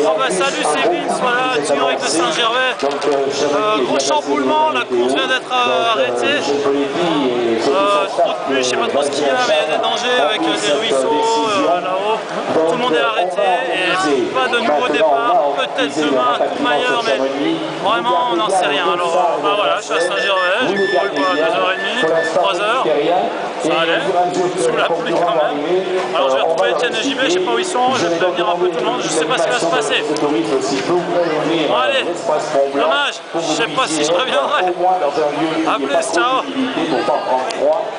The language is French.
Oh bah salut, c'est Vince, voilà, Tigre avec le Saint-Gervais. Gros chamboulement, la course vient d'être arrêtée. Trop de pluie, je sais pas trop ce qu'il y a, mais il y a des dangers avec des ruisseaux là-haut. Tout le monde est arrêté et pas de nouveau départ. Peut-être demain à Courmayeur, mais vraiment on n'en sait rien. Alors bah voilà, je suis à Saint-Gervais, j'ai couru quoi, 2h30, 3h. Ça allait, sous la pluie quand même. Alors je vais retrouver Etienne et JB, je sais pas où ils sont, je vais prévenir un peu tout le monde, je sais pas ce qui va se passer. Bon allez, dommage, je sais pas si je reviendrai. A plus, ciao.